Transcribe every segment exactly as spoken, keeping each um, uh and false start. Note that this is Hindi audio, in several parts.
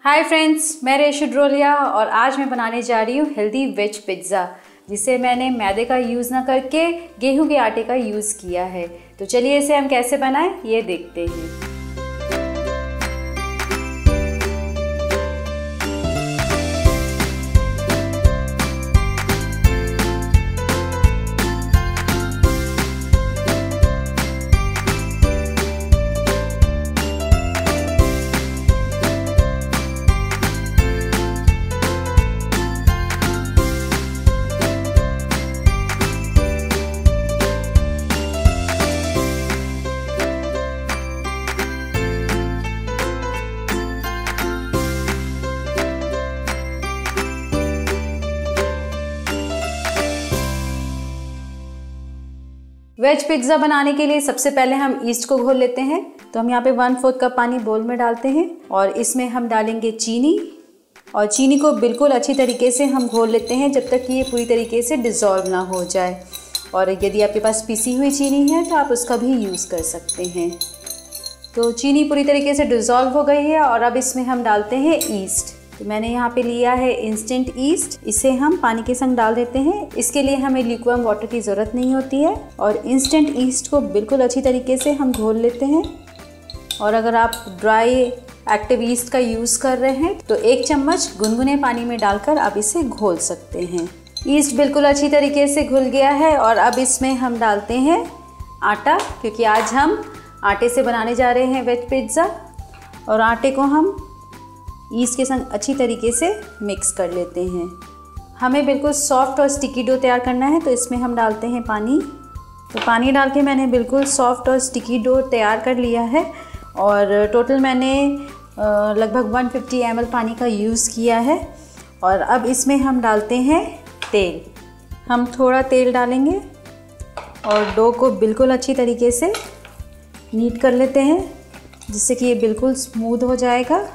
हाय फ्रेंड्स, मैं रेशु ड्रोलिया और आज मैं बनाने जा रही हूँ हेल्दी वेज पिज़्ज़ा, जिसे मैंने मैदे का यूज़ ना करके गेहूं के आटे का यूज़ किया है। तो चलिए इसे हम कैसे बनाएं ये देखते हैं। वेज पिज़्ज़ा बनाने के लिए सबसे पहले हम ईस्ट को घोल लेते हैं। तो हम यहाँ पे वन फोर्थ कप पानी बोल में डालते हैं और इसमें हम डालेंगे चीनी, और चीनी को बिल्कुल अच्छी तरीके से हम घोल लेते हैं जब तक कि ये पूरी तरीके से डिज़ोल्व ना हो जाए। और यदि आपके पास पिसी हुई चीनी है तो आप उसका भी यूज़ कर सकते हैं। तो चीनी पूरी तरीके से डिज़ोल्व हो गई है और अब इसमें हम डालते हैं ईस्ट। तो मैंने यहाँ पे लिया है इंस्टेंट ईस्ट, इसे हम पानी के संग डाल देते हैं। इसके लिए हमें लिक्विड वाटर की ज़रूरत नहीं होती है और इंस्टेंट ईस्ट को बिल्कुल अच्छी तरीके से हम घोल लेते हैं। और अगर आप ड्राई एक्टिव ईस्ट का यूज़ कर रहे हैं तो एक चम्मच गुनगुने पानी में डालकर आप इसे घोल सकते हैं। ईस्ट बिल्कुल अच्छी तरीके से घुल गया है और अब इसमें हम डालते हैं आटा, क्योंकि आज हम आटे से बनाने जा रहे हैं वेज पिज़्ज़ा। और आटे को हम ईस्ट के संग अच्छी तरीके से मिक्स कर लेते हैं। हमें बिल्कुल सॉफ्ट और स्टिकी डो तैयार करना है, तो इसमें हम डालते हैं पानी। तो पानी डाल के मैंने बिल्कुल सॉफ्ट और स्टिकी डो तैयार कर लिया है और टोटल मैंने लगभग वन फिफ्टी एम एल पानी का यूज़ किया है। और अब इसमें हम डालते हैं तेल। हम थोड़ा तेल डालेंगे और डो को बिल्कुल अच्छी तरीके से नीट कर लेते हैं, जिससे कि ये बिल्कुल स्मूथ हो जाएगा।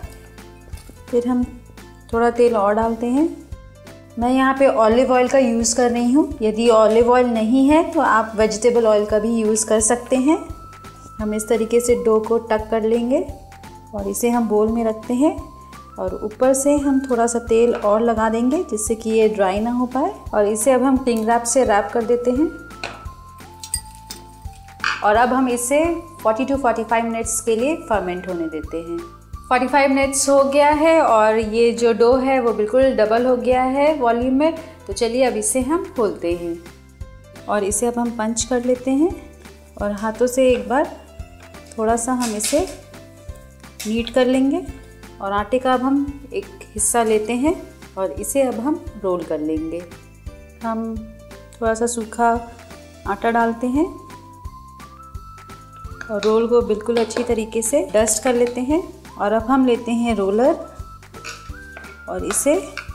फिर हम थोड़ा तेल और डालते हैं। मैं यहाँ पे ऑलिव ऑयल का यूज़ कर रही हूँ। यदि ऑलिव ऑयल नहीं है तो आप वेजिटेबल ऑयल का भी यूज़ कर सकते हैं। हम इस तरीके से डो को टक कर लेंगे और इसे हम बोल में रखते हैं और ऊपर से हम थोड़ा सा तेल और लगा देंगे, जिससे कि ये ड्राई ना हो पाए। और इसे अब हम क्लिंग रैप से रैप कर देते हैं और अब हम इसे forty to forty five minutes के लिए फर्मेंट होने देते हैं। पैंतालीस मिनट्स हो गया है और ये जो डो है वो बिल्कुल डबल हो गया है वॉल्यूम में। तो चलिए अब इसे हम खोलते हैं और इसे अब हम पंच कर लेते हैं और हाथों से एक बार थोड़ा सा हम इसे नीट कर लेंगे। और आटे का अब हम एक हिस्सा लेते हैं और इसे अब हम रोल कर लेंगे। हम थोड़ा सा सूखा आटा डालते हैं और रोल को बिल्कुल अच्छी तरीके से डस्ट कर लेते हैं। और अब हम लेते हैं रोलर और इसे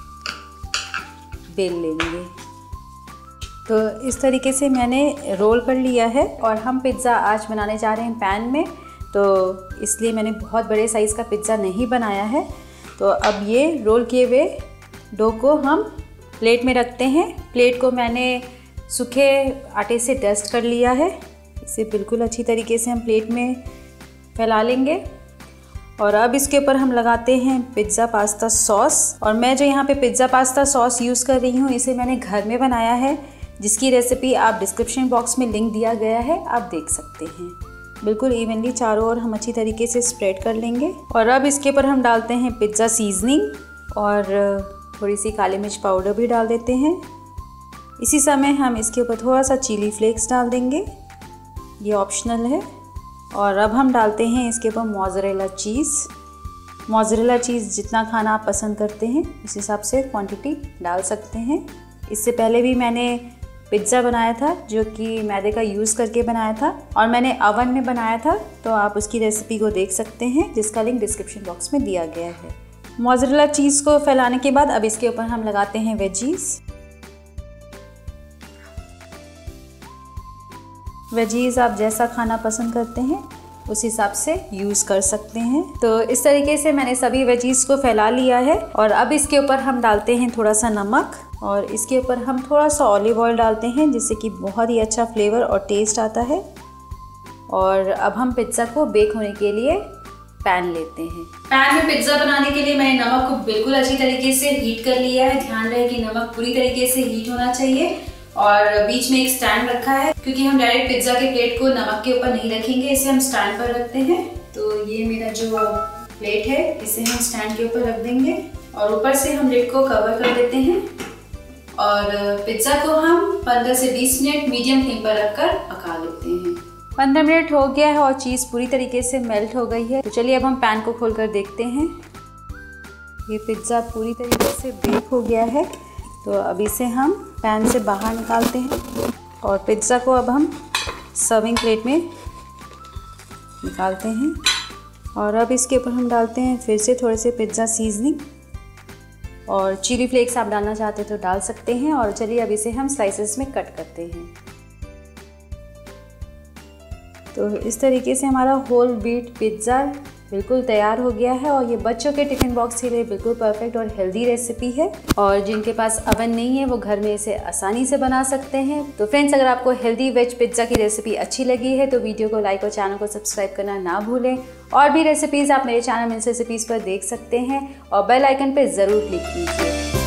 बेल लेंगे। तो इस तरीके से मैंने रोल कर लिया है और हम पिज़्ज़ा आज बनाने जा रहे हैं पैन में, तो इसलिए मैंने बहुत बड़े साइज़ का पिज़्ज़ा नहीं बनाया है। तो अब ये रोल किए हुए डो को हम प्लेट में रखते हैं। प्लेट को मैंने सूखे आटे से डस्ट कर लिया है। इसे बिल्कुल अच्छी तरीके से हम प्लेट में फैला लेंगे और अब इसके ऊपर हम लगाते हैं पिज़्ज़ा पास्ता सॉस। और मैं जो यहाँ पे पिज़्ज़ा पास्ता सॉस यूज़ कर रही हूँ, इसे मैंने घर में बनाया है, जिसकी रेसिपी आप डिस्क्रिप्शन बॉक्स में लिंक दिया गया है, आप देख सकते हैं। बिल्कुल इवनली चारों ओर हम अच्छी तरीके से स्प्रेड कर लेंगे। और अब इसके ऊपर हम डालते हैं पिज़्ज़ा सीजनिंग और थोड़ी सी काली मिर्च पाउडर भी डाल देते हैं। इसी समय हम इसके ऊपर थोड़ा सा चिली फ्लेक्स डाल देंगे, ये ऑप्शनल है। और अब हम डालते हैं इसके ऊपर मोज़रेला चीज़। मोज़रेला चीज़ जितना खाना आप पसंद करते हैं उस हिसाब से क्वांटिटी डाल सकते हैं। इससे पहले भी मैंने पिज़्ज़ा बनाया था जो कि मैदे का यूज़ करके बनाया था और मैंने अवन में बनाया था, तो आप उसकी रेसिपी को देख सकते हैं, जिसका लिंक डिस्क्रिप्शन बॉक्स में दिया गया है। मोज़रेला चीज़ को फैलाने के बाद अब इसके ऊपर हम लगाते हैं वेजीज़। वेजीज़ आप जैसा खाना पसंद करते हैं उस हिसाब से यूज़ कर सकते हैं। तो इस तरीके से मैंने सभी वेजीज़ को फैला लिया है और अब इसके ऊपर हम डालते हैं थोड़ा सा नमक और इसके ऊपर हम थोड़ा सा ऑलिव ऑयल डालते हैं, जिससे कि बहुत ही अच्छा फ्लेवर और टेस्ट आता है। और अब हम पिज़्ज़ा को बेक होने के लिए पैन लेते हैं। पैन में पिज्ज़ा बनाने के लिए मैंने नमक को बिल्कुल अच्छी तरीके से हीट कर लिया है। ध्यान रहे कि नमक पूरी तरीके से हीट होना चाहिए। और बीच में एक स्टैंड रखा है, क्योंकि हम डायरेक्ट पिज्ज़ा के प्लेट को नमक के ऊपर नहीं रखेंगे, इसे हम स्टैंड पर रखते हैं। तो ये मेरा जो प्लेट है इसे हम स्टैंड के ऊपर रख देंगे और ऊपर से हम लिड को कवर कर देते हैं। और पिज्ज़ा को हम पंद्रह से बीस मिनट मीडियम फ्लेम पर रखकर पका लेते हैं। पंद्रह मिनट हो गया है और चीज़ पूरी तरीके से मेल्ट हो गई है। तो चलिए अब हम पैन को खोलकर देखते हैं। ये पिज्ज़ा पूरी तरीके से बेक हो गया है। तो अब इसे हम पैन से बाहर निकालते हैं और पिज्ज़ा को अब हम सर्विंग प्लेट में निकालते हैं। और अब इसके ऊपर हम डालते हैं फिर से थोड़े से पिज्ज़ा सीजनिंग, और चिली फ्लेक्स आप डालना चाहते हो तो डाल सकते हैं। और चलिए अब इसे हम स्लाइसेस में कट करते हैं। तो इस तरीके से हमारा होल व्हीट पिज़्ज़ा बिल्कुल तैयार हो गया है। और ये बच्चों के टिफ़िन बॉक्स के लिए बिल्कुल परफेक्ट और हेल्दी रेसिपी है। और जिनके पास अवन नहीं है वो घर में इसे आसानी से बना सकते हैं। तो फ्रेंड्स, अगर आपको हेल्दी वेज पिज़्ज़ा की रेसिपी अच्छी लगी है तो वीडियो को लाइक और चैनल को सब्सक्राइब करना ना भूलें। और भी रेसिपीज़ आप मेरे चैनल मिंट्स रेसिपीज़ पर देख सकते हैं और बेल आइकन पर ज़रूर क्लिक कीजिए।